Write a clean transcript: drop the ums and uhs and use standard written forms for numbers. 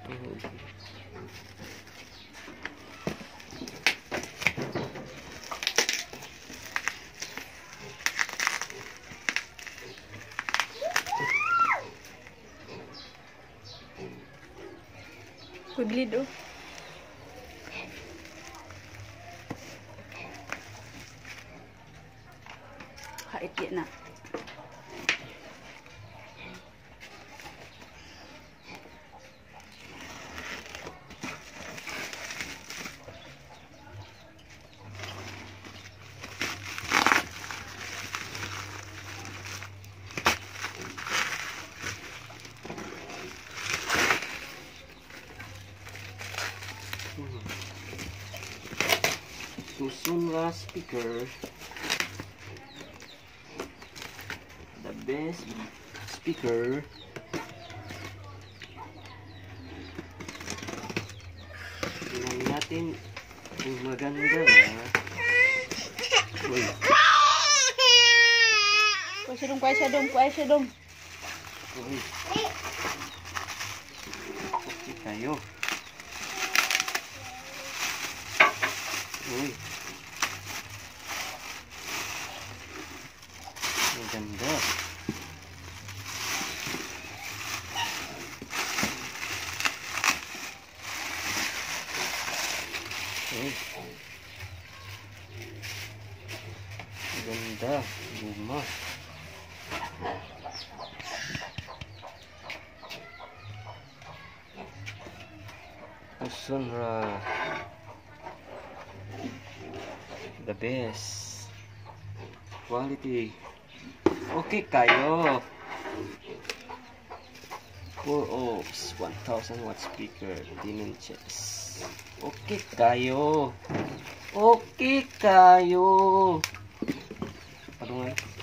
Kuglid oh. Hait yan na. Susun speaker, the best speaker. Tingnan natin kung maganda na. Uy. Kuhay siya dong. Uy. Okay tayo. Uy. Maganda. Uy. Maganda. Luma. Sonra the best quality. Okay kayo. 4 ohms 1000 watt speaker 10 inches. Okay kayo. Padungay.